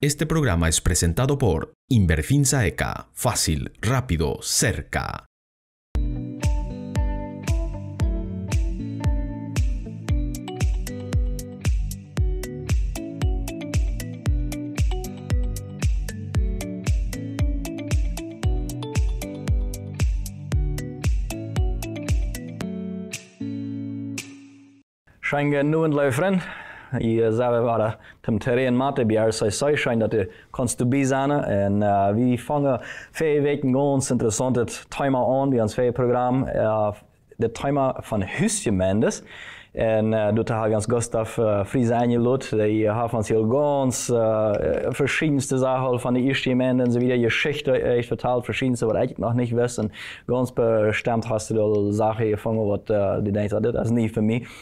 Este programa es presentado por Inverfinsa ECA. Fácil, rápido, cerca. Schijn nu en luisteren. Je zou waren ten terrein maten bij haar zei schijn dat de kannst du bij zijn en we vangen 4 weken ganz interessant het thema aan bij ons 4 programma het thema van huisgemeentes en doet hij ganz Gustav Fries aangeloot die heeft ons heel ganz verschiedenste Sachen van de eerste gemeente en zo wieder Geschichte echt verteld verschiedenste wat ik nog niet wist en ganz bestimmt hast du da Sachen gefangen wat die denkt dat is niet voor mij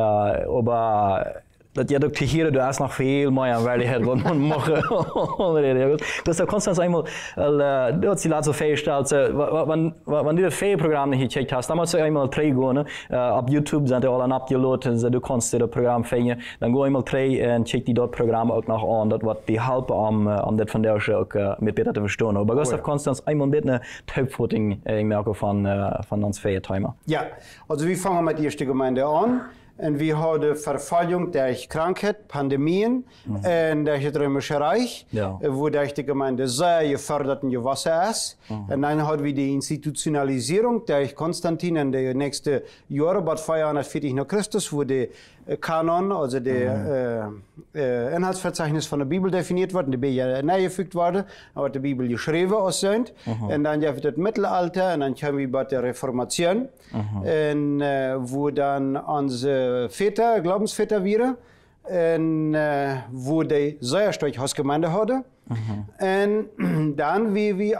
aber dat je ook hier, er is nog veel meer aanwezigheid wat man mag onderreden. Dus dat constant eenmaal, dat is die laatste vijfstelt, wanneer je het vijfprogramma gecheckt hast, dan moet je eenmaal 3 gaan. Op YouTube zijn er al een upload en du kannst dat programma vinden. Dan ga eenmaal 3 en check die dat programma ook nog aan. Dat wat die helpen om dit van der ook met beter te verstaan. Maar Gustav constant eenmaal een beetje typvoting ik merk van ons vijf thema. Ja, also we vangen met de eerste gemeente aan. En we hadden vervalling durch Krankheit, Pandemien en durch het Römische Reich, wo durch die Gemeinde sehr gefördert und gewachsen ist. Und dann hatten wir die Institutionalisierung durch Konstantin in den nächsten Jahren, bei 440 nach Christus, wo der Kanon, also der Inhaltsverzeichnis von der Bibel definiert wurde, die Bibel neigefügt wurde, aber die Bibel geschrieben aussehen. Und dann gibt es das Mittelalter und dann kommen wir bei der Reformation, und, wo dann unsere Väter, Glaubensväter wieder, und wo die sehr stark Hausgemeinde hatten. Und dann, wie wir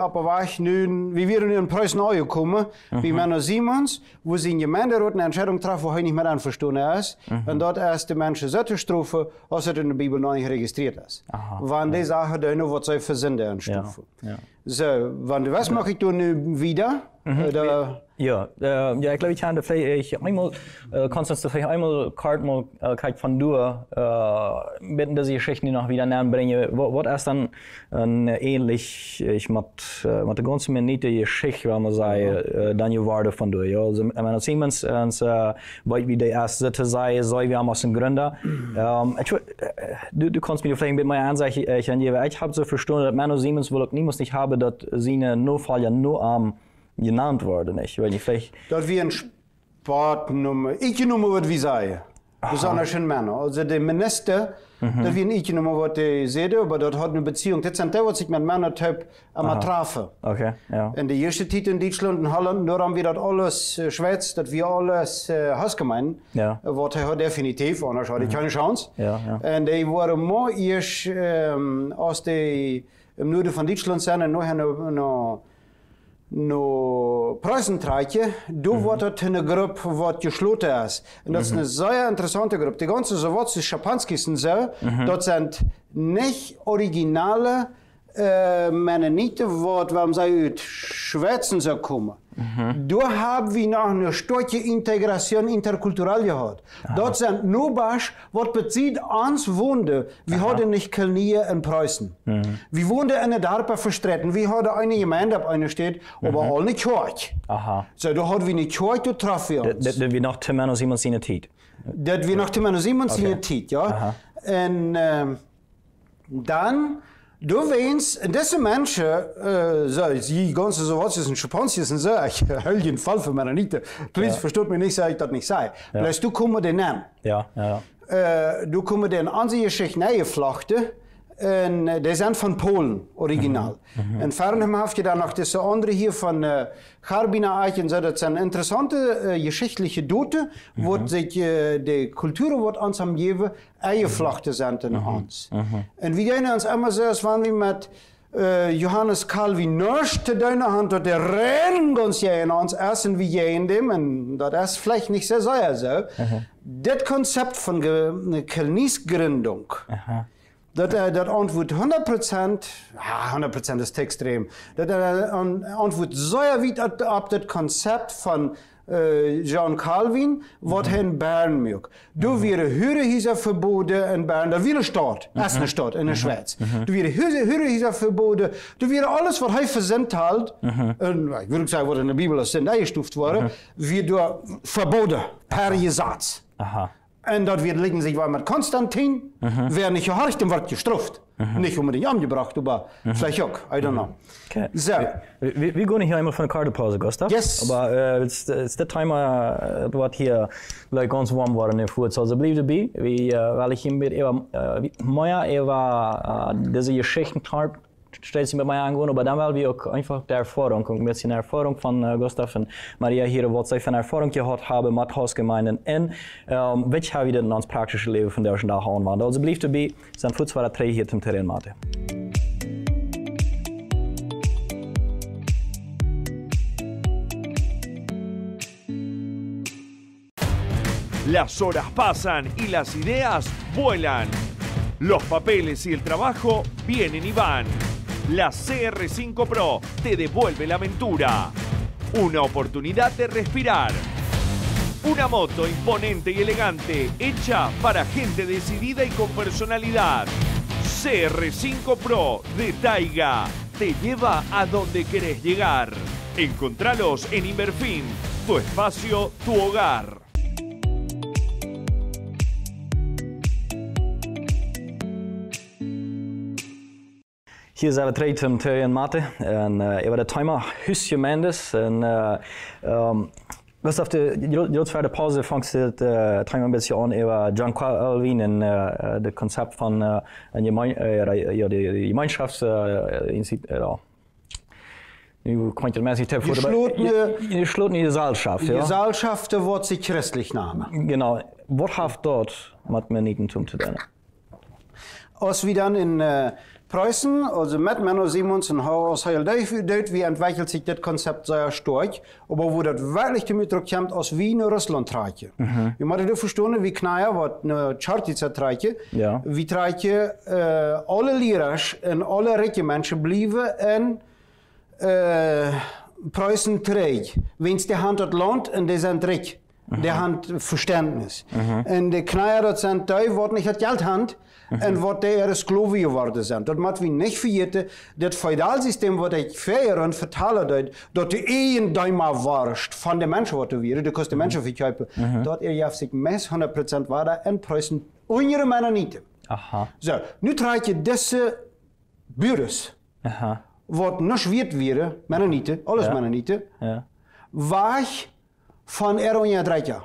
nu in Preußen angekommen, wie Männer Simons, wo sie in Gemeinderat eine Entscheidung trafen, wo heute nicht mehr anverstanden ist. Und dort erst die Menschen solche Strophe, als es in der Bibel noch nicht registriert ist. Wann die Sache dann noch was sie für Sünde anstufen. So, wenn du was mache ich dann wieder? Ja, ich glaube, ich habe vielleicht einmal, Konstanz, vielleicht einmal Karten mal von du, bitten, dass ich Geschichten noch wieder bringen. Was ist dann ähnlich, ich mit der ganzen Minute Geschichte, wenn man sagt, dann geworden von du, ja. Also, wenn Siemens, weil wie der erste Sitte sei, wir haben aus dem Gründer. Du kannst mir vielleicht ein bisschen mehr ansagen, ich habe so verstanden, dass Männer Siemens wohl auch niemals nicht haben, dass sie nur Fall ja nur am genannt worden, nicht? Weil ich vielleicht. Dat wie een sportnummer. Ik noemen wat wie zei. Besonders in Männer. Also der Minister, dat wie een ik noemen wat hij zei, aber dat hat eine Beziehung. Dat zijn die wat zich met Männer typ am trafen. Okay, ja. In der ersten Zeit in Deutschland und Holland, nur haben wir das alles Schweiz, das wir alles Hausgemein. Ja. Was er definitiv, anders hatte ich keine Chance. Ja, ja. Und die waren mal erst aus der im Norden von Deutschland sind und nachher no Preußentreiche, da wird das eine Gruppe, was geschlossen ist. Und das ist eine sehr interessante Gruppe. Die ganze Sowjetski, Schapanskis und so, das sind nicht originale Mennoniten, warum sie aus Schweizen so kommen. Da haben wir noch eine starke Integration interkulturell gehabt. Dort sind Nobasch, was bezieht ans Wohnen. Wir hatten nicht Kelnier in Preußen. Wir wohnten in der Darpa verstritten. Wir hatten eine Gemeinde, auf einer steht, aber alle nicht Kirche. So, da hatten wir eine Kirche, da trafen wir uns. Das wir noch Timmer Simons in der Zeit. Das wir noch Timmer Simons in der Zeit, ja. Und dann, du weißt, diese Menschen, die ganze Sowjetischen und Schapanskis und so, ich höre den Fall für meine Niete. Please, versteht mich nicht, sag ich das nicht sei. Vielleicht du kommst den nennen. Ja, ja. Du kommst den an sich Geschichte neigeflachten, und die sind von Polen, original. Und Fernhem habt ihr dann noch diese andere hier von Charbina Eichen, so, das sind interessante geschichtliche Dote, wo sich die Kultur wird uns am Jewe eingeflachten sind in uns. Und wir gehen uns immer so, als waren wir mit Johannes Calvin Nörsch zu deiner Hand, und der rennen uns ja in uns essen wie je in dem, und das ist vielleicht nicht sehr sehr so. Das Konzept von Kelnisgründung, dat antwoord 100%, 100% is te extreem. Dat antwoord zo weit op dat concept van John Calvin, wat in Bern mög. Du wäre Hürehiser verboden in Bern, da wäre Stadt, eine Stadt in der Schweiz. Du wäre Hürehiser verboden, du wäre alles, was er versendet hat, ich würde sagen, was in der Bibel als Sinn eingestuft wurde, wird verboden, per Gesetz. Und dort wird liegen sich, weil mit Konstantin, wer nicht gehorcht, dem wird gestraft. Nicht unbedingt umgebracht, aber vielleicht auch, I don't know. Okay. So. Wir gehen hier einmal von der Kartepause, Gustav. Yes. Aber es ist das Thema, was hier ganz warm war in der Fuß. Also blieb dabei, weil ich ihm mit diese Geschichten stellt sich mit mir angehen, aber dann weil wir auch einfach die Erfahrung, ein bisschen Erfahrung von Gustav und Maria hier, was sie von Erfahrung gehabt haben mit Hausgemeinden und welche haben wir denn in uns praktische Leben von der schon da haben waren. Also blieb dabei, sind Fuß war drei hier zum Terrain Mate. Las horas pasan y las ideas vuelan. Los papeles y el trabajo vienen y van. La CR5 Pro te devuelve la aventura. Una oportunidad de respirar. Una moto imponente y elegante, hecha para gente decidida y con personalidad. CR5 Pro de Taiga te lleva a donde querés llegar. Encontralos en Inverfin, tu espacio, tu hogar. Hier zijn we terug zum Terrain Mate en over het thema Husje Mendes en Gustav, de tweede pauze vangt het thema een beetje aan over John Calvin en het concept van de gemeenschapsinstituut. Nu komt er mensen te gesloten Gesellschaft. Die Gesellschaft wordt sich christlich namen. Genau. Wat heeft dat met me niet te doen? Als we dan in Preußen, also mit Menno Simons und aus Heil Deutsch, wie entwickelt sich das Konzept sehr stark, aber wo das wirklich zum Ausdruck kommt, aus Wien und Russland trage. Wir müssen das verstehen, wie Kneier, was eine Chartica trage, wie trage alle Lehrer und alle reiche Menschen bleiben in Preußen trägt. Wenn es die Hand hat Land und die sind reich. Die Hand Verständnis. Und die Kneier, das sind die, die nicht das Geld haben, und wat die ihre Sklaven geworden sind. Dat moet we niet vergeten, dat feudalsysteem wat ik vijeren vertellen, dat de eigendom warst van de mensen wat er waren, dat kost de mensen verkopen, dat heeft zich meest 100% waarde in Preußen onder Mennonieten. Zo, nu draait je deze buren, wat nog wit waren, Mennonieten, alles Mennonieten, weg van onder 3 jaar.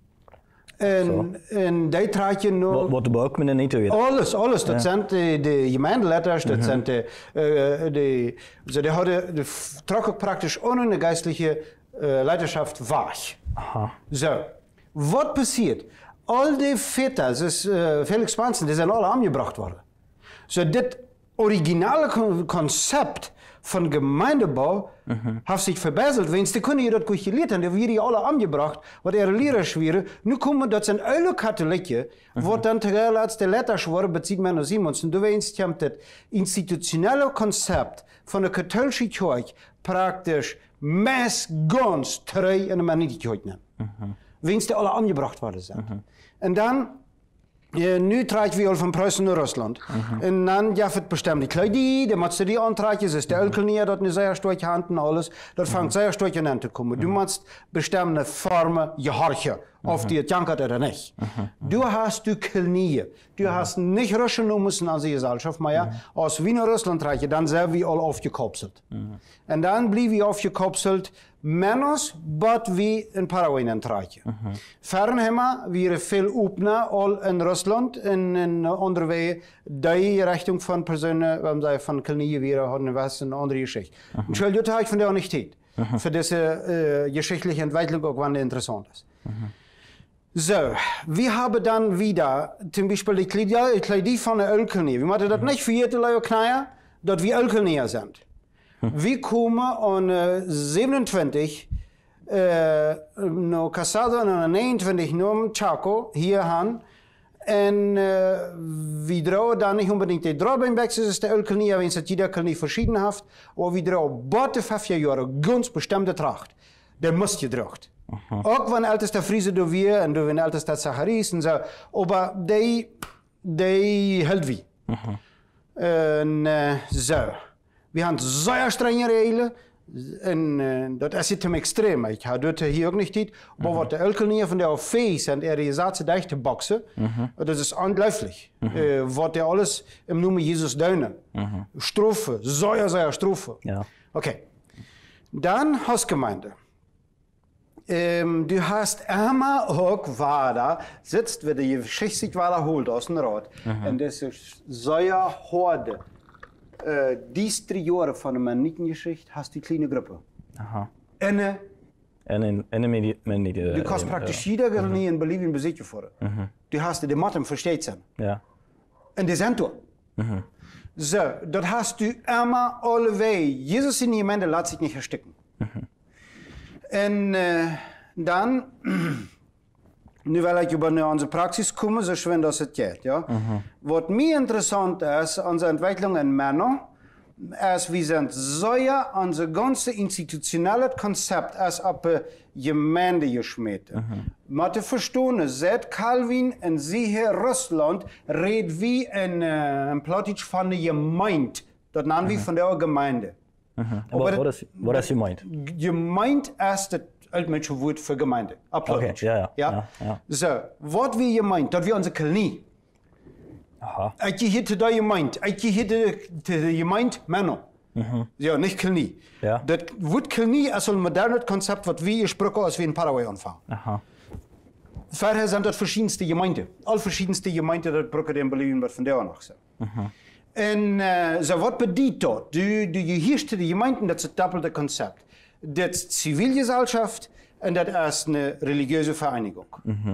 En die draait je nog... Wat de ook met niet weer. Alles. Dat zijn de gemeenteletters, dat zijn die trok ook praktisch ohne geistliche Leiterschaft weg. Zo, wat passiert? Al die Väter, dus Felix Spansen, die zijn alle aangebracht worden. Zo, dit originale concept von Gemeindebau hat sich verbessert. Wenn die Kunden das gut gelehrt haben, dann werden die alle angebracht, was ihre Lehrer schweren. Nun kommen, das sind alle Katholiken, wo dann terwijl als die Letter schweren, bezieht Menno Simons. Und du weißt, das institutionelle Konzept von der katholischen Kirche praktisch meist ganz treu in der Mennonitische Kirche. Wenn die alle angebracht worden sind. Und dann, nu trekt we al van Preußen naar Rusland. En dan ja, het bestemd die kledij, de moet ze die aantrekken, ze is de elkenier, dat een zeer sterk hand en alles, dat vangt zeer sterk aan te komen. Du moet bestimmte vormen gehorchen, of die het jankert oder nicht. Du hast du knieën. Du hast nicht Russen müssen als die Gesellschaft, maar ja, als we naar Rusland trekken, dan zijn we al aufgekopselt. En dan blijven we aufgekopselt, menos wat we in Paraguay trekken. Fernheimer, we veel openen al in Rusland en in onderweg die richting van personen, van knieën weer hadden was een andere geschichte. En schuld dat ik van der nicht tijd. Für diese geschichtliche Entwicklung auch wann interessant ist. So, wir haben dann wieder zum Beispiel die Kleidie von der Ölkenie. Wir machen das nicht für jede Leute Kneier, dass wir Ölkenier sind. Wir kommen an 27 no Casado und 29 no Chaco hier an. En we dragen dan niet unbedingt die Drabeinwechsel, ist der Ölkenie, wenn es jeder Knie verschieden hat, aber wir dragen botte 5 Jahre ganz bestimmte Tracht. Der muss gedracht. Auch wenn ältester Friese du wir und du wenn ältester Zacharias und so, aber die hält wie. Und so. Wir haben sehr strenge Regeln. En dat is het hem extreem. Ik had het hier ook niet dit. Maar wat de elke van de feest en die zaten dicht te boksen, dat is ongelooflijk. Wat er alles im Namen Jesus duinen. Strafe, sehr Strafe. Ja. Okay. Dann Hausgemeinde. Du hast immer auch weiter, sitzt, wird die Geschichte sich wiederholt aus dem Rat. Und das ist sehr harte. Die 3 Jahre von der Mennonitengeschichte hast du die kleine Gruppe. Aha. En Mennoniten. Du kannst praktisch jeder nie in Bolivien bezitten voor. Du hast die Matten versteht zijn. Ja. En die zijn toe. So, dat hast du immer alle wei. Jesus in die Gemeinde laat sich nicht ersticken. En dann, nu wil ik über onze Praxis komen, so schön das het geht. Ja? Wat mir interessant ist, unsere Entwicklung in Männer, ist, wir sind sehr, unser ganzes institutionelles Konzept ist auf die Gemeinde geschmissen. Man zu verstehen, seit Calvin und sie hier Russland, redet wie in Plattdeutsch von der Gemeinde. Das nennen wir von der Gemeinde. Wat is gemeint? Gemeinde ist das altmensche Wort für Gemeinde. Okay, ja. So, wat wie gemeint? Dat wie onze kolonie. Aha. Ik je hier te de gemeint. Ik je hier de gemeint Männer. Ja, nicht kolonie. Ja. Dat Wort kolonie is een modern Konzept wat wir gesprochen als wir in Paraguay anfangen. Aha. Vorher sind das verschiedenste Gemeinden. All verschiedenste Gemeinden, dat brücken in Bolivien wat van daar nog zijn. En so wat bedient dat? Du gehirste de Gemeinden, dat is het doppelte Konzept. Dat is Zivilgesellschaft en dat is een religieuze vereinigung.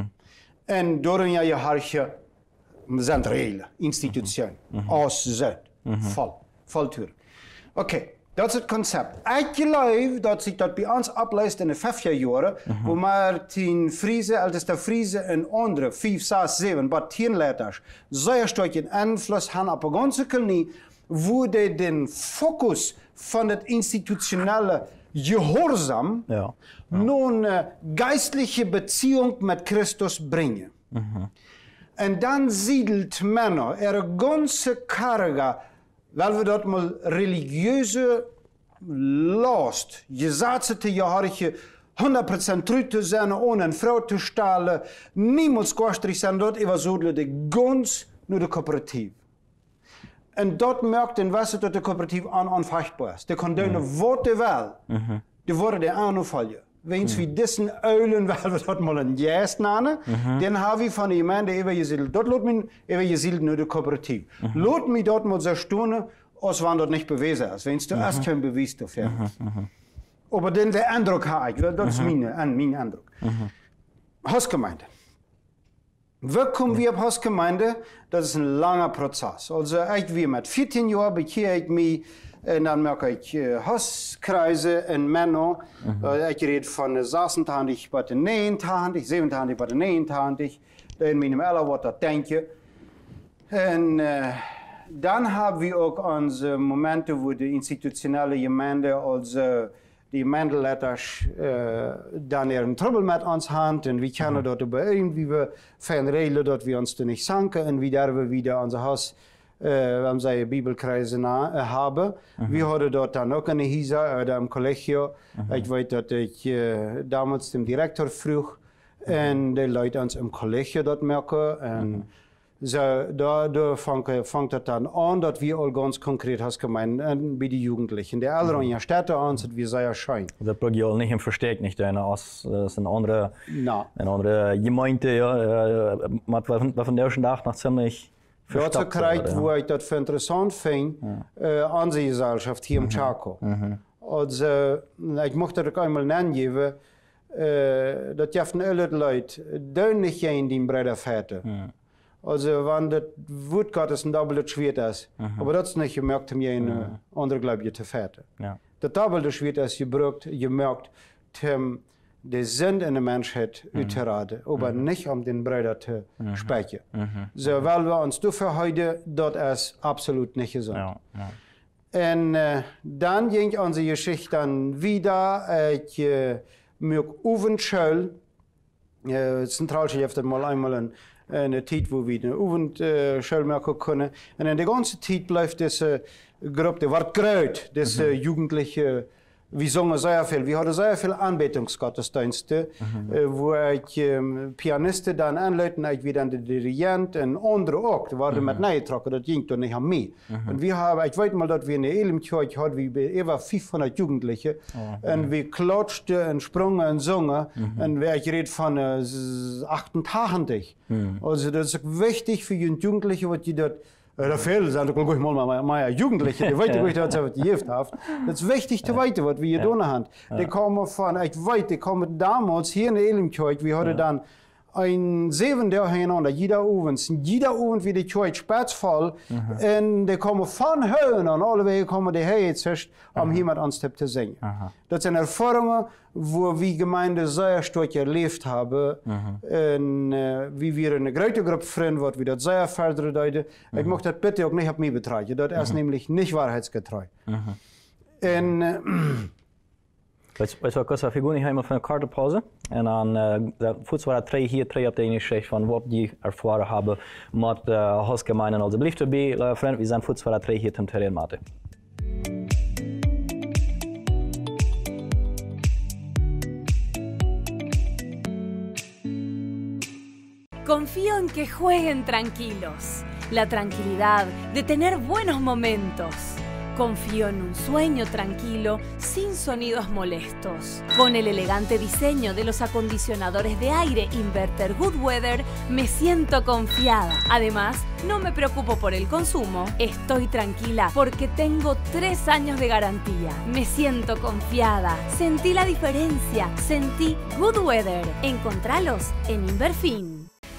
En door een hiërarchie zijn reële instituties. Als Zuid. Voltuur. Oké, dat is het concept. Ik geloof dat zich dat bij ons opleist in de 50 jaren, wo Martin Friese, älteste Friese en andere, 5, 6, 7, wat 10 letters, zeer sterk Einfluss haben op de ganze kolonie, wo die den Fokus van het institutionelle Gehorsam nun geistliche Beziehung mit Christus bringen. Und dann siedelt Männer ihre ganze Karge, weil wir dort mal religiöse Last, gesetzte Jahrige 100% treu zu sein, ohne eine Frau zu stahlen, niemals kostrig sein, dort übersudelt die ganz nur die Kooperative. Und dort merkt den Wasser, dass die Kooperative anfechtbar ist. Die kann doen wat die wil. Die worden die aanvallen. Wens wie diesen Eulen, weil wir dort mal ein Jäst nennen, den haben wir von der Gemeinde eben gesiedelt. Dort lot man eben gesiedelt nur die Kooperative. Lot mich dort mal so stunden, als wenn dort nicht bewiesen ist. Wenn du erst kein Beweis dafür hast. Aber den Eindruck habe ich, das ist mein Eindruck. Hausgemeinde. Wie kommen wir auf Hausgemeinde? Das ist ein langer Prozess. Also ich wie mit 14 Jahren bekehr ich mich, und dann merke ich Hauskreise in Männer. Ich rede von 26 bis 29, 27 bis 29. In meinem Alter wird das denken. Und dann haben wir auch unsere Momente, wo die institutionelle Gemeinde, also die Gemeindeleiters, dann ihren Trouble mit uns haben. Und wir können dort überein, wie wir fein regeln, dass wir uns da nicht sanken. Und wie wir wieder unser Haus, wenn sie Bibelkreise haben. Wir hatten dort dann auch eine Hisa oder im Kollegio. Ich weiß, dass ich damals dem Direktor frug. Und die Leute uns im Kollegio dort merken. Und so, da fängt das dann an, dass wir all ganz konkret als Gemeinde bei den Jugendlichen. Die Eltern in der Stadt an, sind wir sehr schön. Das braucht ihr nicht im Versteck, nicht das ist eine andere Gemeinde, ja, von der schon nach ziemlich dazu kriegt, wo ich das für interessant finde, unsere Gesellschaft hier im Chaco. Also, ich möchte das einmal nennen, dass die alle Leute nicht gehen, die Brüder Väter. Also, wenn das Wort Gottes ein doppelt schwer ist, aber das ist nicht gemerkt, mir in andere Gläubige Väter. Das doppelt schwer ist gemerkt, die Sinn in der Menschheit uiteraden, aber nicht den Brüder zu sprechen. So, weil wir uns dafür heute, das ist absolut nicht gesund. Und dann ging unsere Geschichte dann wieder. Ich mir Uvenschule, Zentralschule heeft mal einmal eine Zeit, wo wir eine Uvenschule machen können. Und in der ganzen Zeit bleibt diese Gruppe, die wird groß, diese Jugendliche. Wir singen sehr viel. Wir haben sehr viele Anbetungsgottesdienste, wo ich Pianisten dann anleiten, ich wie dann der Dirigent und andere auch. Die waren mit reingetrokken, das ging doch nicht an mich. Und wir haben, ich weiß mal, dass wir eine Elimkirche hatten, wie über 500 Jugendliche. Und wir klatschten und sprangen und sangen. Und ich rede von 88. Also das ist wichtig für die Jugendlichen, was die dort. Veel zijn ook maar Jugendliche, die weten goed dat ze het jeugd heeft. Dat is wichtig te weten wat we hier doen hebben. Die komen van, ik weet, die komen damals hier in de Elimkirche, we hadden dan een 7 dagen hintereinander, jeder Abend wie die Kirche spät voll, und die kommen von Höhen und alle Wege kommen die her jetzt, um hier mit uns zu singen. Das sind Erfahrungen, wo wir Gemeinde sehr stark erlebt haben, und wie wir eine große Gruppe Freunde, was wir das sehr fördern deuten. Ich möchte das bitte auch nicht auf mich betreiben, das ist nämlich nicht wahrheitsgetreu. Weißt du, Gustav, wir gehen hier einmal für eine kurze Pause und dann waren 3 op de ene schicht van wat die ervaren hebben met Hausgemeinden. Also blijf erbij, vriend, we zijn voor 3 hier zum Terrain maken. Confío en que jueguen tranquilos. La tranquilidad de tener buenos momentos. Confío en un sueño tranquilo, sin sonidos molestos. Con el elegante diseño de los acondicionadores de aire Inverter Goodweather, me siento confiada. Además, no me preocupo por el consumo. Estoy tranquila porque tengo 3 años de garantía. Me siento confiada. Sentí la diferencia. Sentí Goodweather. Encontralos en Inverfin.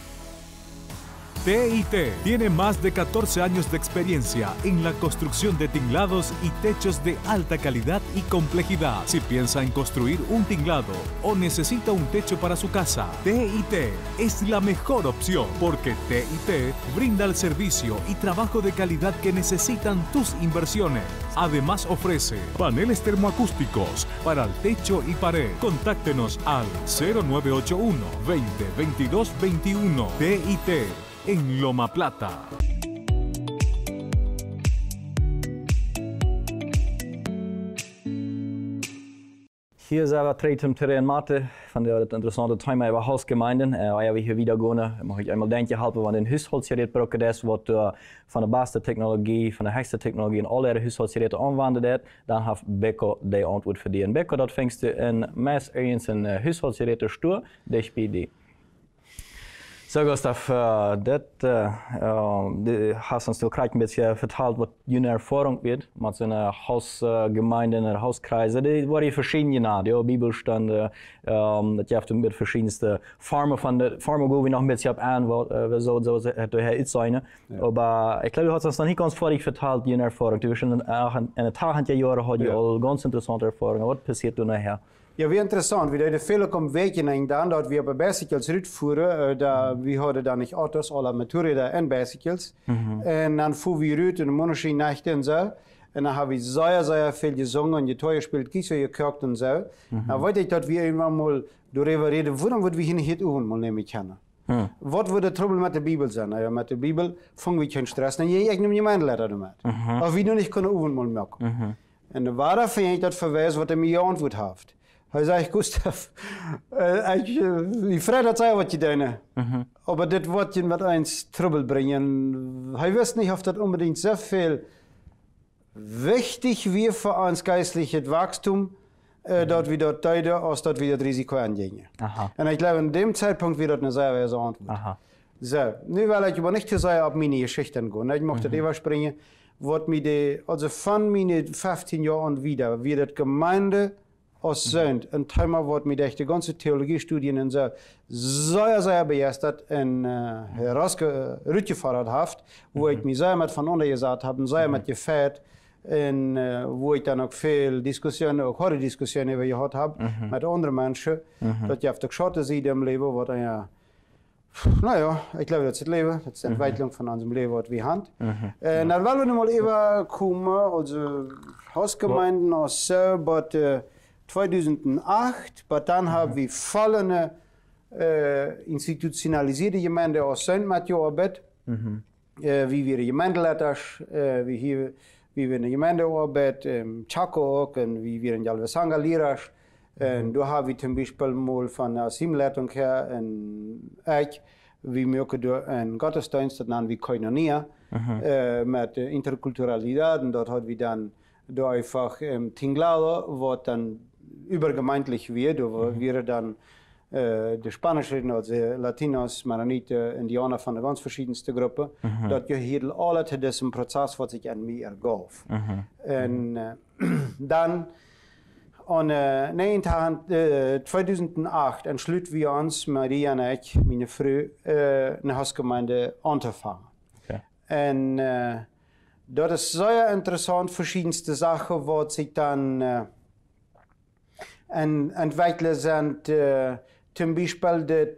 TIT tiene más de 14 años de experiencia en la construcción de tinglados y techos de alta calidad y complejidad. Si piensa en construir un tinglado o necesita un techo para su casa, TIT es la mejor opción porque TIT brinda el servicio y trabajo de calidad que necesitan tus inversiones. Además ofrece paneles termoacústicos para el techo y pared. Contáctenos al 0981 20 22 21. TIT en Loma Plata. Hier zijn we terug zum Terrain Mate van de interessante Thema über Hausgemeinden. Als we hier wieder gehen, mag ich einmal denken halten, wann den Hushållsgerät braucht ist, was von der beste Technologie, von der höchsten Technologie in alle Hushållsgeräte anwendet wird, dann hat Beko die Antwort für die. In Beko, das fängst du in meist in Hushållsgeräte stur, das bei dir. So Gustav, du hast uns noch ein bisschen vertalt, was deine Erfahrung wird mit so einer Hausgemeinde, einer Hauskreise. Die waren verschiedene, die Bibelstände, das hast du mit verschiedensten Formen von der Formen, wo wir noch ein bisschen an, so daher ist sein. Aber ich glaube, du hast uns noch nicht ganz fertig vertalt, deine Erfahrung. Du hast schon eine Tag Jahre hat ja all ganz interessante Erfahrungen. Was passiert du nachher? Ja, wie interessant. Wir haben viele kommen wegen dann, dass wir bei Bicycles rüberfuhren. Wir hatten dann nicht Autos, alle Motorräder und Bicycles. Und dann fuhren wir rüber in den Monatlichen Nächten und so. Und dann haben wir sehr, sehr viel gesungen und Gitarre gespielt, Gießer gekocht und so. Dann wollte ich, dass wir irgendwann mal darüber reden, warum wir hier nicht mal nehmen können. Was würde das Problem mit der Bibel sein? Ja, mit der Bibel fangen wir keinen Stress. Und ich nehme meine Lehrer damit. Aber wir nicht können mal merken. Und da war da für ich das Verweis, was er mir geantwortet hat. Hij zei, Gustav, ik vrees dat zij wat je deed. Maar dit wordt je met eens trouble brengen. Hij wist niet of dat unbedingt sehr viel wichtig wäre für uns geistliches Wachstum, dat wir dort deuten, als dat wir das Risiko angehen. Und ich glaube, in dem Zeitpunkt wird das eine sehr weise Antwort. So, nu will ich aber nicht zu sehr auf meine Geschichten gehen. Ich möchte überspringen, was mir also von meinen 15 Jahren wieder, wie das Gemeinde als sind, ein Thema, was mir durch die ganze Theologiestudien und so sehr, sehr begeistert und herausgefahren hat, wo ich mich sehr mit von untergesagt habe, sehr mit gefällt, und wo ich dann auch viel Diskussionen, auch harte Diskussionen über gehabt habe, mit anderen Menschen, dass ich auf der Geschichte sehe im Leben, was dann ja, naja, ich glaube, das ist das Leben, das ist die Entwicklung von unserem Leben, was wir haben. Dann wollen wir mal überkommen, also Hausgemeinden, also so, aber 2008, aber dann haben wir voll eine institutionalisierte Gemeinde aus St. Matthew arbeitet. Wie wir Gemeindeleiters, wie wir eine Gemeinde arbeiten, Chaco auch, und wie wir in Jalvesanga Liras. Und da haben wir zum Beispiel mal von der Teamleitung her in Eich, wie wir auch einen Gottesdienst, das nennen wir Koinonia, mit Interkulturalität. Und dort haben wir dann da einfach Tinglado, was dann übergemeindlich wird, wo wir dann die Spanischen, also Latinos, Maroniten, Indianer von der ganz verschiedensten Gruppen, das gehört alle zu diesem Prozess, was sich an mir ergab. Und dann, an 2008, entschlossen wir uns, Maria und ich, meine Frau, eine Hausgemeinde anzufangen. Okay. Und das ist sehr interessant, verschiedenste Sachen, was sich dann entwickelt sind. Zum Beispiel,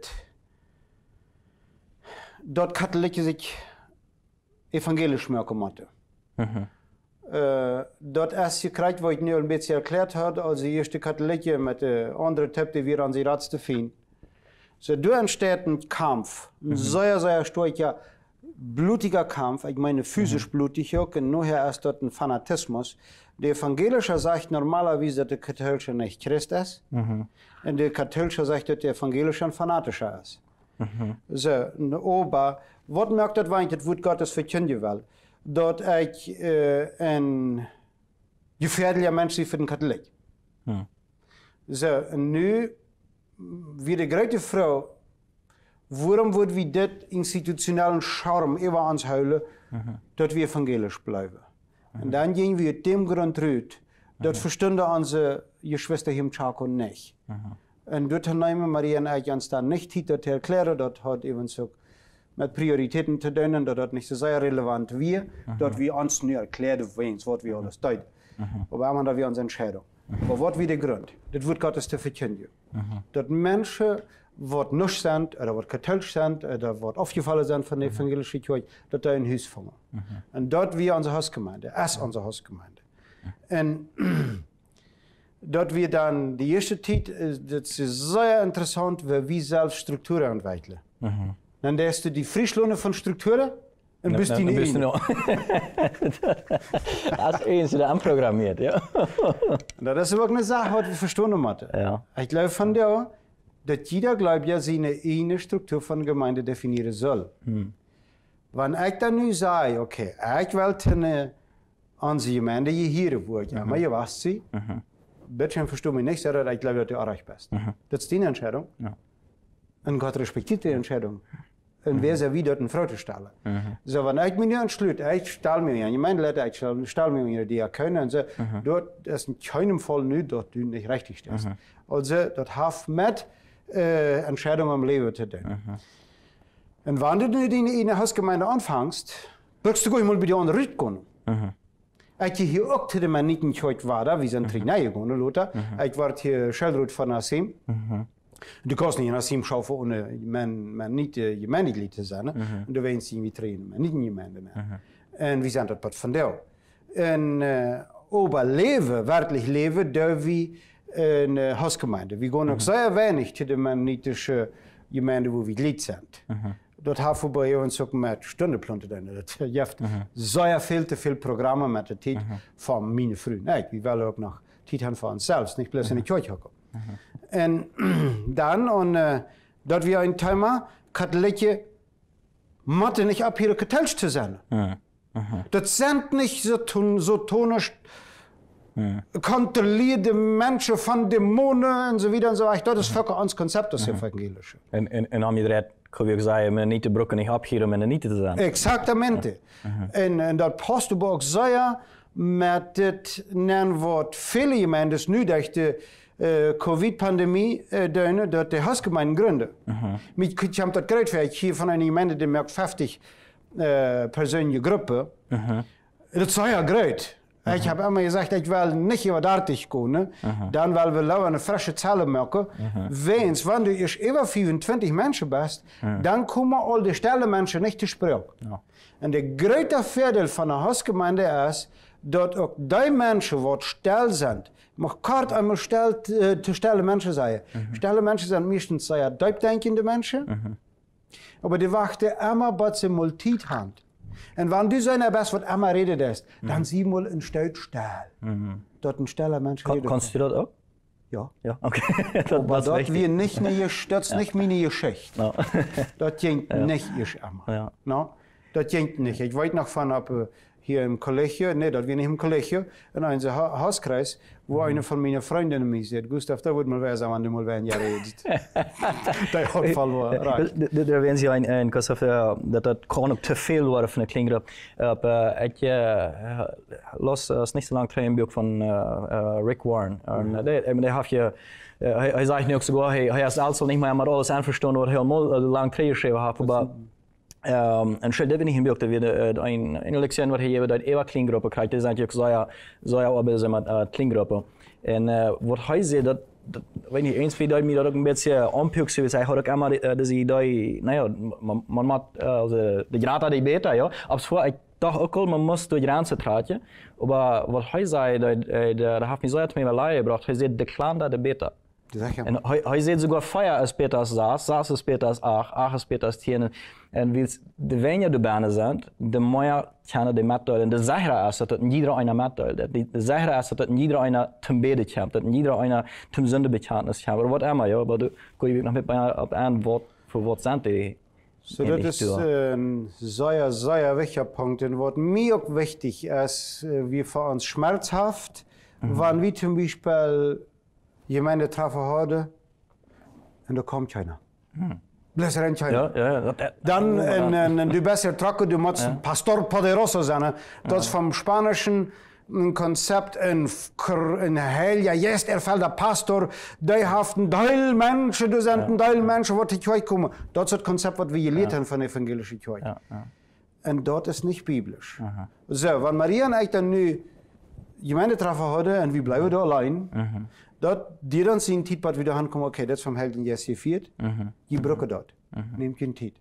dort Katholiken sich evangelisch merken mussten. Dort erst gekriegt, wo ich nur ein bisschen erklärt habe, als die erste Katholiken mit anderen Typen, die wir an sie Ratz zu finden. So, da entsteht ein Kampf, ein sehr, sehr starker, blutiger Kampf, ich meine physisch blutig auch, und nachher ist dort ein Fanatismus. Der Evangelische sagt normalerweise, dass der Katholische nicht Christ ist, und der Katholische sagt, dass der Evangelische ein Fanatischer ist. So, aber, was merkt das eigentlich, das wird Gottes verkündigen will, dass ich ein gefährlicher Mensch bin für den Katholik. So, und nu, wie die große Frau, warum wird wir das institutionellen Charme über uns holen, dass wir evangelisch bleiben? Und dann gehen wir aus dem Grund raus, das verstehen unsere Geschwister hier im Chaco nicht. Und dort nehmen Maria und ich uns dann nicht hier zu erklären, das hat eben so mit Prioritäten zu tun, das nicht so sehr relevant wie, dass wir uns nur erklären wollen, was wir alles tun. Aber am Ende wir uns entscheiden. Aber was wird der Grund? Das wird Gottes zu verkündigen. Dass Menschen, die nicht sind, oder die katholisch sind, oder die aufgefallen sind von der evangelischen Kirche, dass da ein Haus fangen. Und dort wir unsere Hausgemeinde, unsere Hausgemeinde. Und dort wir dann, die erste Zeit, das ist sehr interessant, wie wir selbst Strukturen entwickeln. Dann hast du die Frischlohne von Strukturen und bist die nicht. Als eins wieder anprogrammiert, ja. Das ist wirklich eine Sache, die wir verstehen müssen. Ja. Ich glaube von dir, dass jeder glaubt ja, seine eigene Struktur von Gemeinde definieren soll. Wenn ich dann nur sage, okay, ich will eine unsere Gemeinde hier wohnen, aber ihr weißt sie, bitte verstehe mich nicht, sondern ich glaube, dass du erreicht bist. Das ist deine Entscheidung. Und Gott respektiert die Entscheidung. Und wer ist wie dort eine Frau zu stellen. So, wenn ich mich nicht entschließe, ich stelle mir eine Gemeindeleiter, ich stelle mir eine Diakone und so, dort ist in keinem Fall nicht, dass du nicht richtig stehst. Also, das hat mit Entscheidungen im Leben zu tun. Und wenn du in eine Hausgemeinde anfängst, wirst du gleich mal bei der anderen Richtkunde. Ich hier auch zu dem nicht heute war, wir sind drei Neue gegangen, Lothar. Ich war hier Schildrut von Nassim. Du kannst nicht in Nassim schauen, ohne nicht Gemeindeglied zu sein. Und du willst irgendwie trainen, nicht in Gemeinde mehr. Und wir sind dort von der. Und aber leben, wirklich leben, da wir eine Hausgemeinde. Wir gehen noch sehr wenig zu der mennonitischen Gemeinde, wo wir Glied sind. Dort haben wir uns auch mit Stundenplan zu tun. Es gibt sehr viel Programme mit der Zeit von meinen Freunden. Wir wollen auch noch Zeit haben für uns selbst, nicht bloß in die Kirche kommen. Und dann, dort wir ein Thema, Katholiken müssen nicht ab, hier katholisch zu sein. Das sind nicht so tonisch kontrollierte Menschen von Dämonen und so weiter und so weiter. Das ist wirklich unser Konzept, das Evangelische. En om je eruit gewoon zeggen, men niet te brokken niet op hier om men niet te zijn. Exaktamente. En dat past ook sehr mit dem Wort viele Gemeinden nu durch die Covid-Pandemie dort die Hausgemeinden gründen. Ich habe das gerade für hier von einer Gemeinde, die merkt 50 persönliche Gruppe. Das ist ja gut. Ich habe immer gesagt, ich will nicht überdartig gehen. Dann wollen wir lieber eine frische Zahl merken. Wenn du über 25 Menschen bist, dann kommen all die Stellen Menschen nicht zu sprechen. Und der größte Vorteil von einer Hausgemeinde ist, dass auch die Menschen, die still sind, mag kort einmal zu stille Menschen sein. Stille Menschen sind meistens sehr diepdenkende Menschen, aber die warten immer, was sie mal Zeit haben. Und wenn du so einer bist, was immer redet ist, dann sieh mal ein Stück still. Dort ein stiller Mensch redet. Kannst du das auch? Ja. Ja, okay. Aber dort wir nicht mehr, das ist nicht meine Geschichte. No. Das ging nicht ich immer. Ja. No? Das ging nicht. Ich weiß noch von hier im Kollegium, nee, das wir nicht im Kollegium, in einem Hauskreis, wo eine von meinen Freundinnen mir sagt, Gustav, da wird mal wer sagen, wenn du mal ein Jahr redest. Der hat verloren. Da werden Sie ein Gustav, das kann auch zu viel worden von der Klingruppe. Aber ich las es nicht so lange ein Buch von Rick Warren. Und der hat ja, er sagt nicht sogar, er ist also nicht mehr mit alles einverstanden, was er mal lang geschrieben hat, aber en själv det inte björkte vid en lektion var här där Eva Klingruppe krävde det är inte så jag arbetar med Klingruppe en vad har jag det wenn ich eins wieder mir da ein bisschen anpüchse wie sei hat auch immer dass ich da naja man macht also die Grata die Beta ja aber vor ich doch auch man muss durch Grenzen treten aber was hij sei da hat mich so jetzt mir leid gebracht hij sieht der Clan da der Beta. En hij ziet sogar Feuer als beter als Saas is beter als Ach is beter als Tieren. En wie de weniger de Berne zijn, de meer kennen de metdeel. En de zeker is dat het ieder einer metdeel. De zeker is dat het ieder einer zum Beden komt, dat ieder einer zum Sündebekenntnis komt. Of wat immer, ja. Maar du kun je nog met op een woord voor wat zijn die. So, das ist ein sehr, sehr wichtiger Punkt. Und was mir auch wichtig ist, wie für uns schmerzhaft, wenn wir zum Beispiel jemanden treffen haben und da kommt keiner. Bloß rennt keiner. Ja. Dann, du bist ja trocken, du musst Pastor Poderoso sein. Das ist vom Spanischen ein Konzept in Heil, ja, jetzt fällt der Pastor, die haben einen Teil Menschen, du sind ein Teil Menschen, die die Kirche kommen. Das ist das Konzept, was wir gelehrt haben von der evangelischen Kirche. Und dort ist nicht biblisch. So, wenn Maria und ich dann nu Gemeinde treffen hadden und wir bleiben da allein, die dann zien tijd wat we daar aankomen, oké, dat is van Helden Jesse 4, je brokken dat, neemt geen tijd.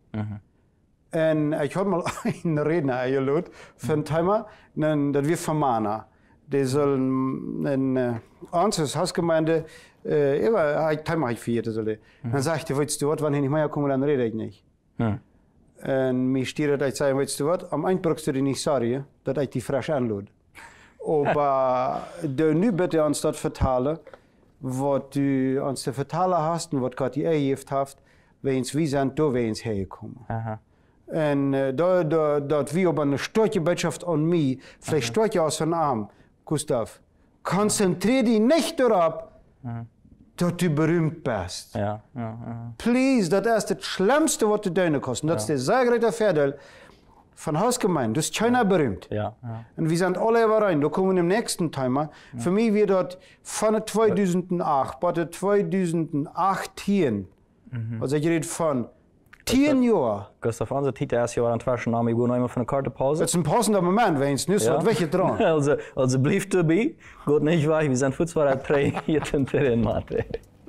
En ik had mal een Redner eingeladen von Timer, dat wir von Mana. Die sollen in onze Hausgemeinde, Timer hat 4, dann sagte, weißt du was, wenn ich nicht mehr komme, dann rede ich nicht. Und mir stiert, ich sage, weißt du was, am Ende brauchst du dir nicht sagen, dass ich die frisch anlade. Aber nu bitte uns das vertalen, was du uns zu vertalen hast und was Gott dir ergeben hat, wenn wir sind, da wir uns hergekommen. Und dort wir aber eine starke Botschaft an mich, vielleicht starke aus dem Arm, Gustav, konzentriere dich nicht darauf, dass du berühmt bist. Please, das ist das Schlimmste, was du tun kannst. Das ist der sehr große Vorteil von Hausgemeinde. Das ist keiner berühmt. Und wir sind alle überein. Da kommen wir im nächsten Thema. Für mich wird das von 2008 bis 2018, also ich rede von 10 Jahren. Gustav, unser Titel ist ja an Twaschen, wir gehen einmal von einer Kartepause. Das ist ein passender Moment, wenn es nicht so welche dran. Also blieb dabei, gut nicht wahr, wir sind für 2 oder 3 hier zum Terrain, Mathe.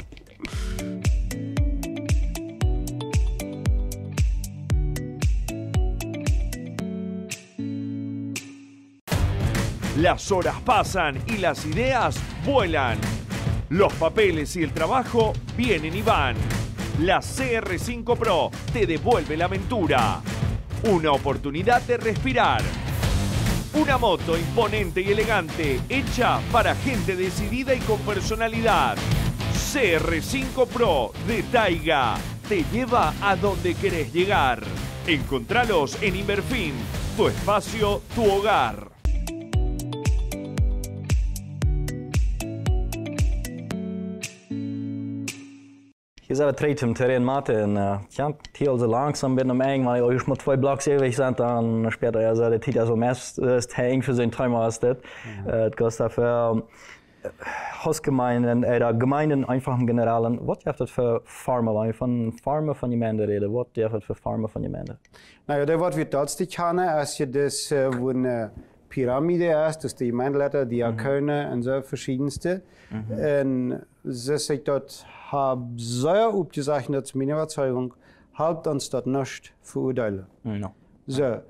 Las horas pasan y las ideas vuelan. Los papeles y el trabajo vienen y van. La CR5 Pro te devuelve la aventura. Una oportunidad de respirar. Una moto imponente y elegante, hecha para gente decidida y con personalidad. CR5 Pro de Taiga te lleva a donde querés llegar. Encontralos en Inverfin, tu espacio, tu hogar. Je zijn we terug terrein Mathe en ja, heel zo langzaam ben ik eng, maar als je maar 2 Blocks ewig zijn, dan später ja so der Titel so meist ist eng für sein Timer ist das. Das kostet für Hausgemeinden oder Gemeinden einfach im Generellen. Was ist das für Farmer, wenn wir von Farmer von Gemeinden reden? Was ist das für Farmer von Gemeinden? Nou ja, wat we dat kennen, als je dus wo eine Pyramide ist, dus die Gemeindeleider, Diakone und so verschiedenste. Und sie sich dort haben sehr aufgezeichnet, meine Überzeugung, halbt uns das nicht verurteilen. So,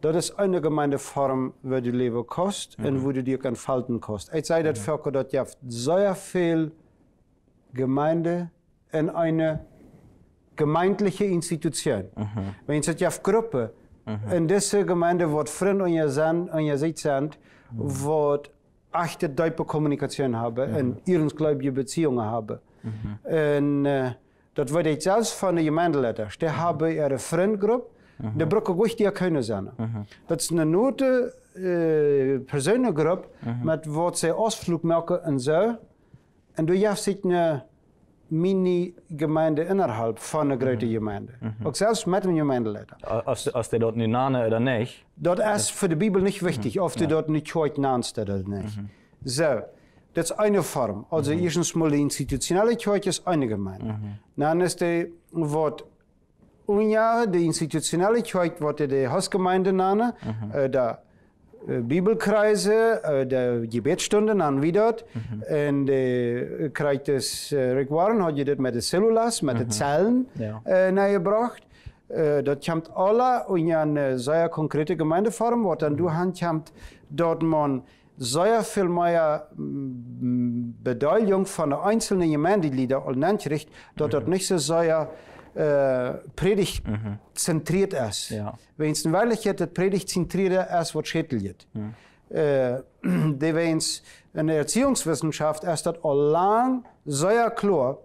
Dat is eine Gemeindeform, wo du leven kost en wo du dir kan falten kost. Ik zei dat vaker, dat je hebt zeer veel Gemeinde in eine gemeindliche Institution. Wenn je hebt groepen, in deze Gemeinde wordt vriend aan je zijde zijn, wordt echte diepe Kommunikation hebben en ehrensgläubige Beziehungen hebben. En dat weet ik zelfs van de gemeenteleiders. Die hebben ihre Vriendgroep, die brauchen goed die kunnen zijn. Dat is een note personengroep met wat ze Ausflug maken en zo. En du hast sich eine Mini-Gemeinde innerhalb von einer großen Gemeinde. Auch selbst mit einem Gemeindeleiter. Als die dort nu namen oder nicht? Dat is voor de Bibel niet wichtig, of du dort nicht heute nannst oder nicht. So, das ist eine Form. Also erstens mal die institutionelle Kirche ist eine Gemeinde. Dann ist die, was die institutionelle Kirche, was die Hausgemeinde nennen, der Bibelkreise, der Gebetsstunden dann wieder. Und krijgt das Rick Warren, hat je das mit den Cellulas, mit den Zellen gebracht. Dat komt alle in een zeer concrete gemeindevorm, wat dan door hand komt dat man zeer veel meer beduiding van de einzelne gemeindelieden al nennt, dat dat niet zo zeer predigt zentriert is. Weens in werkelijkheid het predigt zentriert is wat schädelt. Die weens in de Erziehungswissenschaft is dat al lang zeer klar,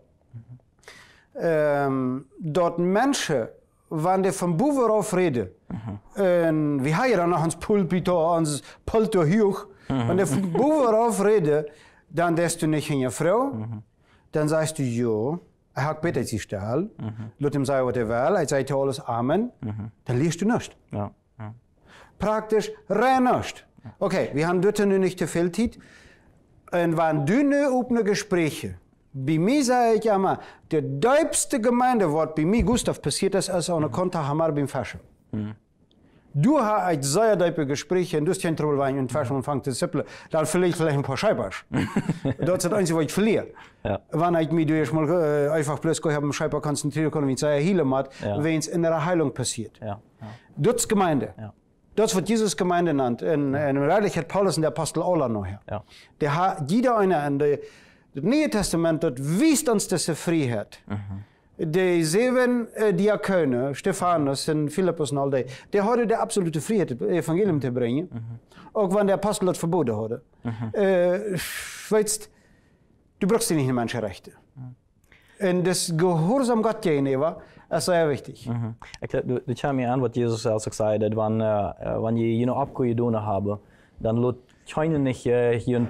dat mensen wanneer die van bovenaf reden, en we hebben dan nog ons pulpit, ons pulto hoog, wanneer die van bovenaf reden, dan denkst du niet in je vrouw, dan zegt du, ja, ik heb beter te stellen, laat hem zeggen wat hij wil, hij zegt alles amen, dan leest du nichts. Praktisch rein nichts. Okay, wir haben dort nu nicht te veel tijd, en wanneer du nu openen Gespräche, bei mir sage ich immer, die diepste Gemeinde, was bei mir, Gustav, passiert ist, ist auch eine Kontahammer beim Fasche. Du hast sehr tiefe Gespräche und du hast kein Trouble, wenn ich in Fasche anfange zu zippeln, dann verliere ich vielleicht ein paar Scheibers. Das ist das Einzige, was ich verliere. Wenn ich mich durch mal einfach bloß auf den Scheiber konzentrieren kann, wie ich sage, Heilung hat, wenn es in einer Heilung passiert. Das ist Gemeinde. Das wird Jesus Gemeinde genannt. In Realität Paulus und der Apostel alle noch her. Der hat jeder eine in der het Nieuwe Testament dat wijst ons deze vrijheid. De 7 diakonen, Stefanus en Philippus en al die hadden de absolute vrijheid het evangelium te brengen. Ook wanneer de apostel dat verboden hadden. Weißt, du brauchst nicht die Menschenrechte. En dus gehoorzaam God gegenüber is zeer wichtig. Du schaust mir an, was Jesus auch gesagt hat, wenn je eine Abgabe doen haben, dann lot keinen nicht hier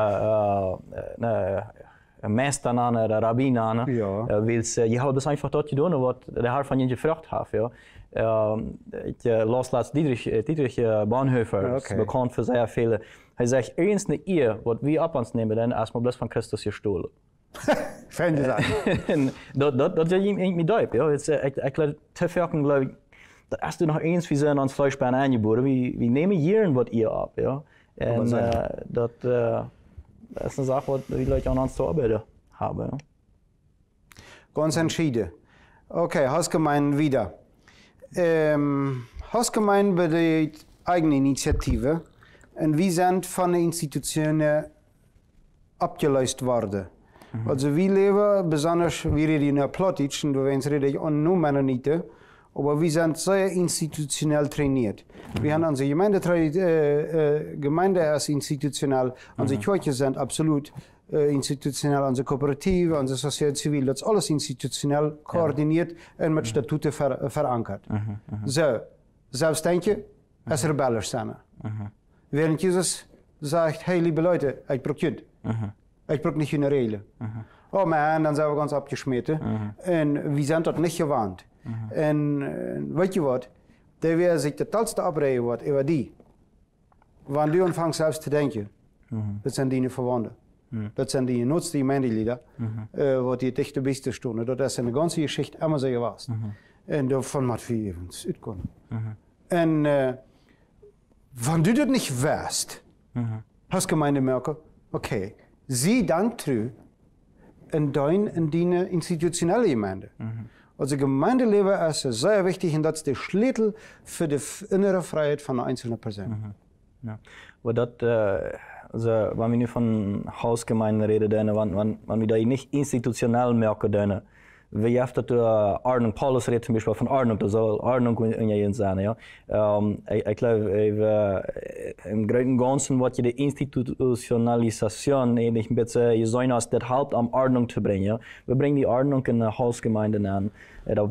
een meester aan, een rabbin aan, je houdt dus einfach dat doen wat de haar van je gevraagd heeft. Ik las laatst Dietrich Bonhoeffer, bekend voor zeer veel. Hij zegt, eens een eer wat we op ons nemen, dan is maar bloos van Christus gestolen. Fijn gezegd. Dat is niet duip. Ik laat te veel geloof ik, dat als du nog eens wie zijn ons Fleischbein aangeboren, we nemen hier wat eer op. En dat is een zaak wat we Leute aan ons te arbeiten hebben. Ganz entschieden. Okay, Hausgemeinde wieder. Hausgemeinde bedeutet eigene Initiative und wir sind von den Institutionen abgelöst worden. Also wir leben, besonders wir reden in Plattdeutsch, und du rede ich auch nur Mennoniten, aber wir sind sehr institutionell trainiert. Wir haben unsere Gemeinde ist institutionell, unsere Kirche sind absolut institutionell, unsere Kooperative, unsere Sozial Zivil, das ist alles institutionell koordiniert und mit Statuten verankert. So, selbst denken, es rebellisch sein. Während Jesus sagt, hey liebe Leute, ich brauche Jud. Ich brauche nicht eine Regeln. Oh man, dann sind wir ganz abgeschmiert. Und wir sind dort nicht gewarnt. En weet je wat, dat weer zich de totalste abreden wordt over die. Wanneer du anfangt zelfs te denken, dat zijn die verwanden. Dat zijn die noodste gemeentelieden, wat die dichte beste stonden. Dat is in de ganze Geschichte immer so gewesen. En daarvan moet we even uitkomen. En wanneer du dat niet wist, als Gemeinde merken, okay, zie dan terug in die institutionelle Gemeinde. Also Gemeindeleben ist sehr wichtig und das ist der Schlüssel für die innere Freiheit von einer einzelnen Person. Ja. Aber das, also, wenn wir nur von Hausgemeinden reden, wenn wir da nicht institutionell merken, wie oft dat Ordnung, Paulus redet zum Beispiel von Ordnung, da soll Ordnung in jedem sein. Ja? Ich glaube, im Großen und Ganzen wird die Institutionalisation eigentlich ein bisschen gesehen als das Haupt am Ordnung zu bringen. Ja? Wir bringen die Ordnung in der Hausgemeinde an. Da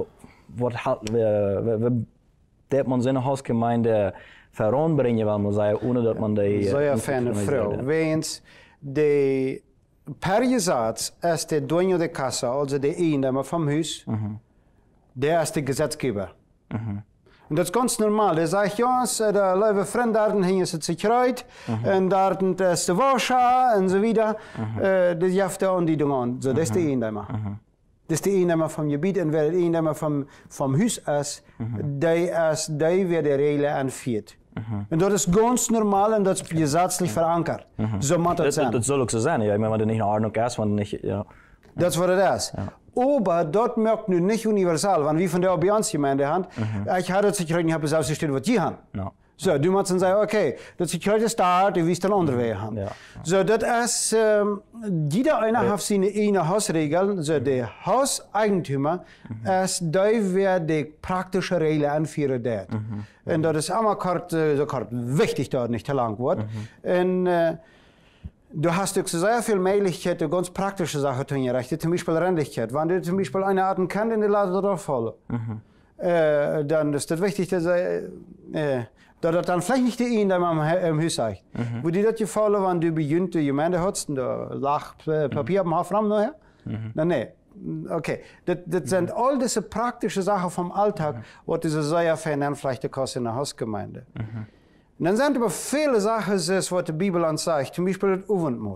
wird man seine Hausgemeinde voranbringen, weil man sagt, ohne dass man die... Sehr feine Frau. Wens die per Gesetz ist der Dueño de Casa, also der Einnehmer vom Haus, der ist der Gesetzgeber. Und das ist ganz normal. Der sagt, ja, der liebe Freund, da hängen sie sich reut, und da ist der Wascher und so weiter. Das jaft er an die Dinge an. So, das ist der Einnehmer. Das ist der Einnehmer vom Gebiet, und wer der Einnehmer vom Haus ist, der wer die Regeln anführt. Und das ist ganz normal und das ist gesetzlich verankert. So muss das sein. Das soll auch so sein. Ja. Ich meine, wenn du nicht in Ordnung ist, wenn du nicht... Ja. Das war das. Ja. Aber dort merkt nun nicht universal, wenn wir von der Allianzgemeinde haben, ich habe das Sicherheit, ich habe es ausgestellt, was die haben. No. So, du musst dann sagen, okay, das Sicherheit ist da, du wirst dann andere Wege haben. Ja. So, das ist, jeder einer hat seine eigene Hausregeln, so der Hauseigentümer ist der, wer die praktische Regeln anführen wird. Und das ist immer wichtig, dass nicht zu lang wird. Und du hast auch sehr viele Möglichkeiten, ganz praktische Sachen zu tun, zum Beispiel Rennlichkeit. Wenn du zum Beispiel eine Art kennt, in die Lade drauf fallen, dann ist das wichtig, dass das dann vielleicht nicht die Einnehmer im Haus sagt. Wo die das gefallen, wenn du beginnt, die Gemeinde hast, und da lag Papier am Hafram nachher? Nein. Okay. Das sind all diese praktischen Sachen vom Alltag, was diese sehr feinen vielleicht in der Hausgemeinde. Und dann sind aber viele Sachen, was die Bibel ansagt, zum Beispiel das Abendmahl.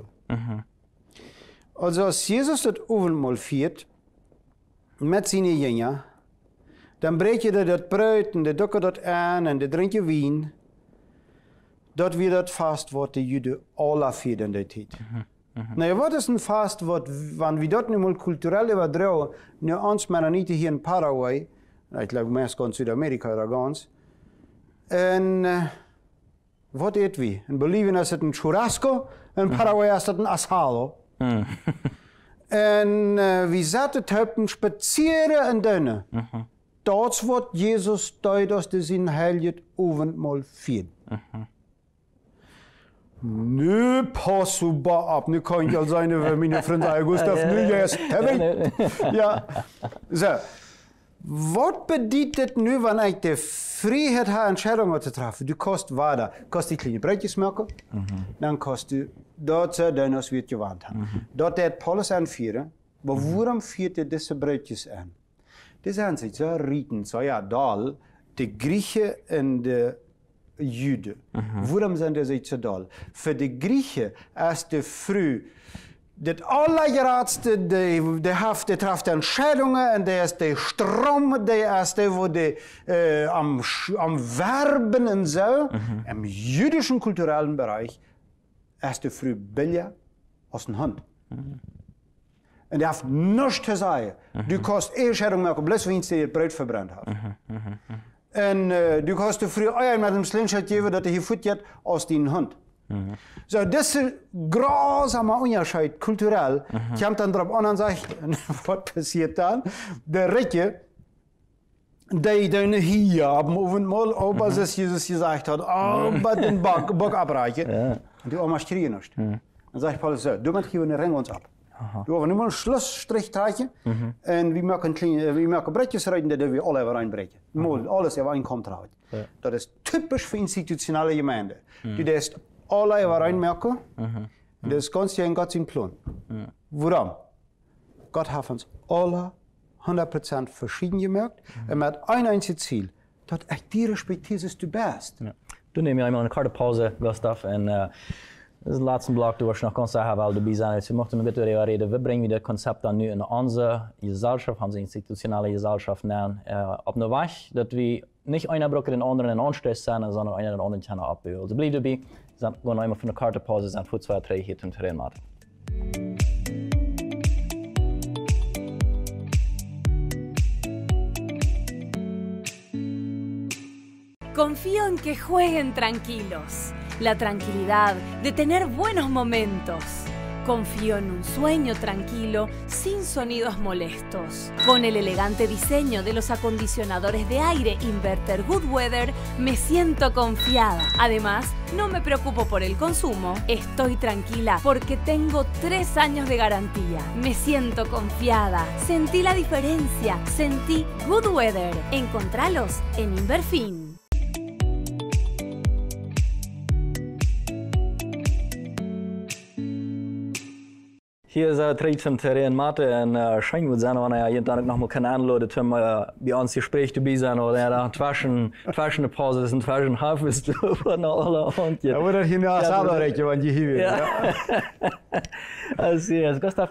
Also, als Jesus das Abendmahl feiert, mit seinen Jüngern, dann breekt je dat Brot en de dukken dat aan en de drink je wien. Dat weer dat vast wat de Juden alle vieren in die tijd. Nou, wat is een vast wat, wanneer we dat nu mal culturell überdrehen, nu ons Mennoniten hier in Paraguay, ich glaube meest in Südamerika oder ganz, en wat eet we? In Bolivien is het een churrasco, in Paraguay is het een asado. En we zaten te spazieren in Dünne. Dat wordt Jesus duidt als de zijn heilig Abendmahl viert. Nu pass op ab, nu kan je al zijn over mijn vriend Gustav, nu juist. Ja, zo. Wat bedoelt het nu, wanneer ik de vrijheid heb Entscheidungen te treffen? Du kost waarde, kost die kleine broodjes maken, dan kost du dat ze dan als we het gewand hebben. Dat deed Paulus aanvieren, maar waarom viert hij deze broodjes aan? Die zijn zich zo rieten, zo ja, dal, de Griechen en de Juden. Waarom zijn die zich zo dal? Voor de Griechen is de vroeg, het allergraadste, die treft Entscheidungen en die is de stroom, die is de, wo die am Werben en zo. Im jüdischen kulturellen Bereich ist de vroeg billiger als een hand. En die heeft niets te zeggen. Du kannst Entscheidungen machen, bloß wenn du das Brot verbrannt hast. En du kannst de vroeg Eier met een slingshot geven dat hij hier voet hebt als die Hund. So, diese grausame Unterschied kulturell, kommt dann drauf an und sagt, was passiert dann? Der Räcke, die dann hier haben Abendmahl, aber das Jesus gesagt hat, aber den Bock abreichen. Und die Oma schrie nicht. Dann sagt Paulus so, du musst hier einen Ring uns ab. Du hast nur mal einen Schlussstrich trekken en we maken bretjes rijden dat we alle reinbreken. Mooi, alles er reinkomt eruit. Dat is typisch voor institutionele gemeinde. Die dat alle reinmerken, dat is ganz in Gott zijn plan. Waarom? Gott hat uns alle 100% verschieden gemerkt en met een einziges Ziel, dat echt die respektierst du best. Du neem je einmal eine korte Pause, Gustav, en das ist der letzte Block, du wirst noch ganz sicher dabei sein. Wir möchten mit dir reden, wie bringen wir das Konzept dann in unsere Gesellschaft, unsere institutionelle Gesellschaft nennen, auf eine Weise, dass wir nicht einer braucht den anderen in Anstoß sein, sondern einer den anderen kann abbauen. Also bleib dabei, wir gehen einmal von der Karte Pause, sind für 2, 3 hier zum Terrain machen. Confío en que jueguen tranquilos. La tranquilidad de tener buenos momentos. Confío en un sueño tranquilo, sin sonidos molestos. Con el elegante diseño de los acondicionadores de aire Inverter Good Weather, me siento confiada. Además, no me preocupo por el consumo. Estoy tranquila porque tengo 3 años de garantía. Me siento confiada. Sentí la diferencia. Sentí Good Weather. Encontralos en Inverfin. Hier is Trijtsen Terrain Mate en schijn moet zijn wanneer je dan ook nog mal kan aanladen om bij ons Gespräch te zijn of er zwischen de pauses en zwischen harvest van alle hondjes. Ja, wordt hier nou samen want je hier weer. Ja. Gustav,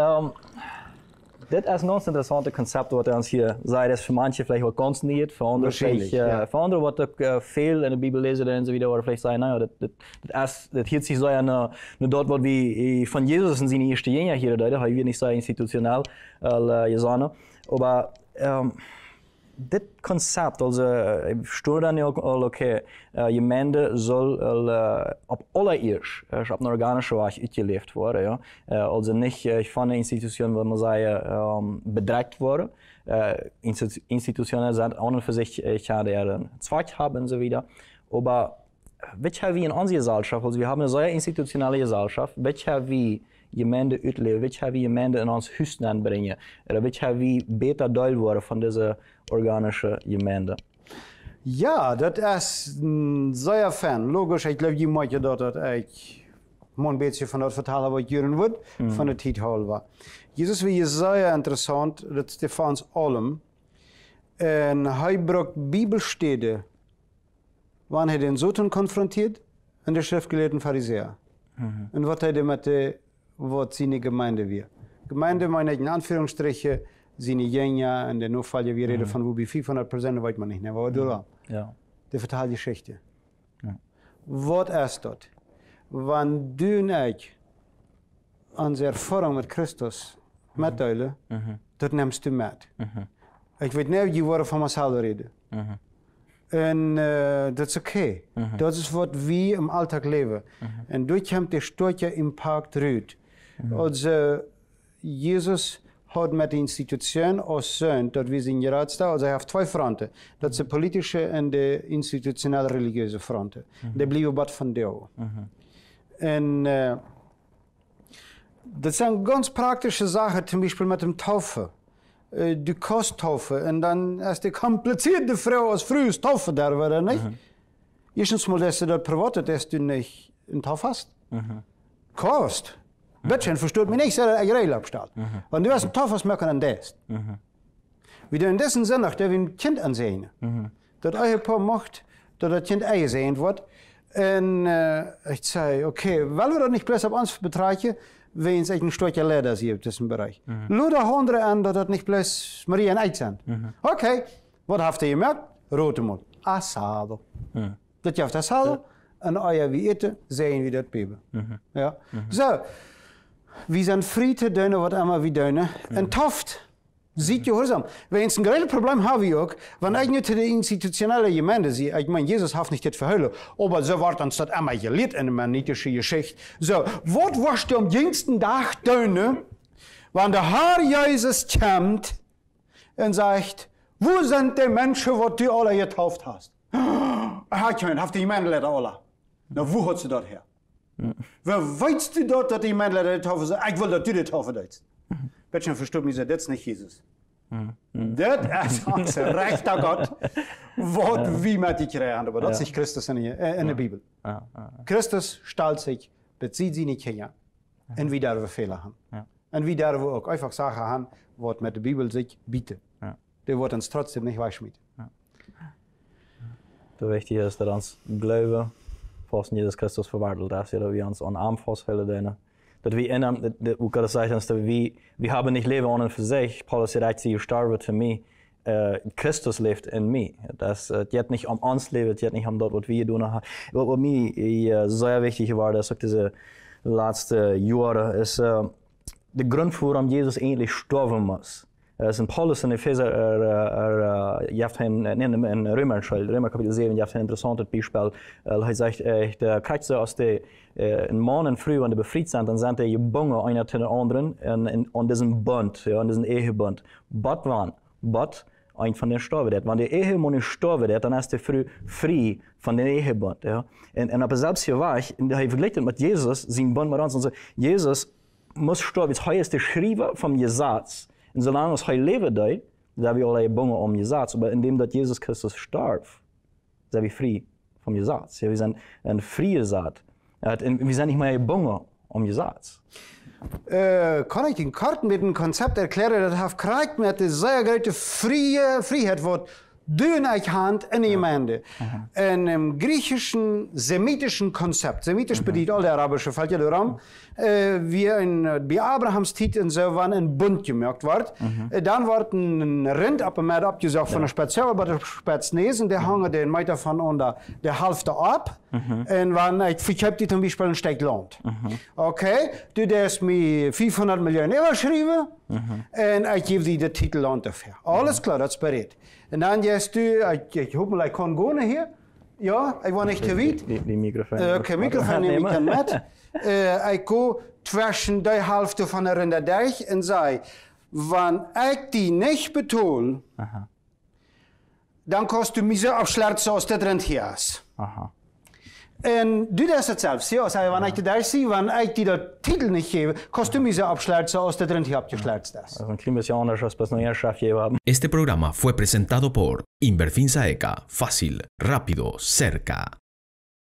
dit is een ganz interessante concept wat ons hier zei. Dat is voor manche vielleicht wat ganz niet, voor anderen wat ook veel in de Bibel lezen en zo wieder, oder vielleicht sagen, naja, dat hielt sich so ja dort, wat wie von Jesus in seine erste Jahre hier, da haben wir nicht so institutionell gesagt, aber dit concept, also stoor dan ook al oké, gemeente zal op allereerst op een organische weg uitgeleefd worden, ja. Also niet van een institutie, waar man zeggen, bedreigt worden. Institutionen zijn aan en voor zich een Zweck haben und so wieder. Aber wat hebben we in onze Gesellschaft, also wir haben eine sehr institutionelle Gesellschaft, wat hebben we Gemeinde uitleven, wat hebben we Gemeinde in ons huis aanbrengen, wat hebben we beter deel worden van deze organische Gemeinde? Ja, dat is zeer fijn. Logisch, ik geloof je moet je dat ik een beetje van dat vertalen wat jullie wordt, van het titel was. Jezus was zeer interessant, dat is voor ons allen. En hij bracht Bibelsteden, wanneer hij den Soten confrontiert, en de schriftgeleerden Pharisäer. En wat hij met de wat zijn Gemeinde weer. Gemeinde, meine ich in Anführungsstriche, seine Jünger, in der Notfall, wir reden von wo 500%, weiß man nicht, ne? Aber du ja. Die vertelde Geschichte. Ja. Was ist das? Wenn du und ich unsere Erfahrung mit Christus mitteilen, das nimmst du mit. Ich weiß nicht, wie wir von uns selber reden. En dat is oké. Dat is wat we im Alltag leven. En door komt de starke impact uit. Also, Jesus hat mit der Institution als Sohn, dat wir sind gerade da, also er hat 2 Fronten. Dat is de politische en de institutionelle religieuze fronten. Die blijven wat van deel. En dat zijn ganz praktische Sachen, zum Beispiel mit dem Taufe. Die Kosttaufe und dann ist die komplizierte Frau als frühes Taufe da, oder nicht? Erstens mal, dass du das privat, dass du nicht einen Taufe hast. Kost. Bittchen, versteht mich nicht, dass ich Reil abstellt. Wenn du hast einen Taufe hast, merken dann das. Wie du in diesem Sinne, dass wir ein Kind ansehen. Das euer Paar macht, dass das Kind eingesehen wird. Und ich sage, okay, weil wir das nicht bloß auf uns betreiben, wenn es ein Stückchen Leder ist in diesem Bereich. Luder andere an, dass das nicht bloß Maria und Eid sind. Okay, was habt ihr gemerkt? Rote Mund. Asado. Das ist Asado, und euer wie eten, sehen wir das Bibel. Ja? So, wir sind Friede, Döne, was immer wie Döne, und Toft. Sieht gehorsam. Wenn es ein großes Problem haben wir auch, wenn ich nicht die institutionelle Gemeinde sehe, ich meine, Jesus hat nicht das verhüllen, aber so wird uns das einmal gelehrt in der manitischen Geschichte. So, was warst du am jüngsten Tag tun, wenn der Herr Jesus kommt und sagt, wo sind die Menschen, die du alle getauft hast? Habt die Gemeinde alle? Na, wo hast du das her? Wer weißt du dort, dass die Gemeinde taufen soll? Ich will, dass du die Taufe dort. Bitte versteht mich, das ist nicht Jesus. Das ist unser rechter Gott, was wir mit dich reden, aber das ist nicht Christus in der Bibel. Christus stellt sich, bezieht sie nicht her, und wir dürfen Fehler haben. Und wir dürfen auch einfach Sachen haben, was mit der Bibel sich bietet. Der wird uns trotzdem nicht wegschmieden. Das Wichtige ist, dass uns Glaube von Jesus Christus verwandelt ist, dass wir uns an Arm festhalten. Dat we in hoe kan het zeggen, dat we hebben niet leven aan en voor zich. Paulus zegt, sie gestorben für mich. Christus leeft in mij. Het gaat niet om ons leven, het gaat niet om dat wat we doen. Wat voor mij zeer wichtig was, dat is ook deze laatste jaren, is de grond waarom Jezus eigenlijk sterven moest. St. Paulus in Epheser, in Römer Kapitel 7, je hebt een interessant Beispiel. Hij zegt, krijgt ze als de een man en vrouw aan de bevrijd zijn, dan zijn die gebonden einer ten anderen en diesen Bund, ja, in diesen Ehebund. Bad ein von den sterven dat. Want de Ehemann nicht sterven dat, dan is de vrouw vrij van de Ehebund. Ja. En op dezelfde weg, hij vergelijkt het met Jezus, zijn Bund met ons. En so, Jezus muss sterven. Hij is de schrijver van Gesetz. En zolang als hij leven deed, zijn we alle gebonden Gesetz. Maar indem dat Jezus Christus starb, zijn we vrij van Gesetz. Ja, we zijn een vrije zaad. Wir sind nicht mehr gebonden Gesetz. Kann ich den Karten mit dem Konzept erklären, das hat gekriegt mit der sehr großen Freiheit, was du in Hand in der Gemeinde. In dem griechischen, semitischen Konzept, semitisch bedient all der arabische, fällt ja daran, wie bei Abrahams Zeit und so, wann ein Bund gemerkt wird, dann wird ein Rind abgesagt von der Spezial, bei der Spetznesen, der hangen den Meter von unter der Hälfte ab, und wenn ich habe die zum Beispiel ein Stück Land. Okay, du darfst mir 500 Millionen überschreiben, und ich gebe dir den Titel Land dafür. Alles klar, das ist bereit. Und dann gehst du, ich hoffe mal, ich kann gehen hier. Ja, ich war nicht zu weit. Die Mikrofon. Okay, Mikrofon nehme ich dann mit. Ich gehe zwischen die Hälfte von der Rinderdeich und sage, wenn ich die nicht betone, dann kannst du mich so abschlerzen aus der Rind hier aus. Und du das jetzt selbst, ja, sag, wenn ich die da sehe, wenn ich dir den Titel nicht gebe, kannst du mich so abschlerzen aus der Rind hier abgeschlerzt hast. Also ein klein bisschen anders, als was neuer Chef je haben. Este programa fue presentado por Inverfinsa ECA. Fácil, rápido, cerca.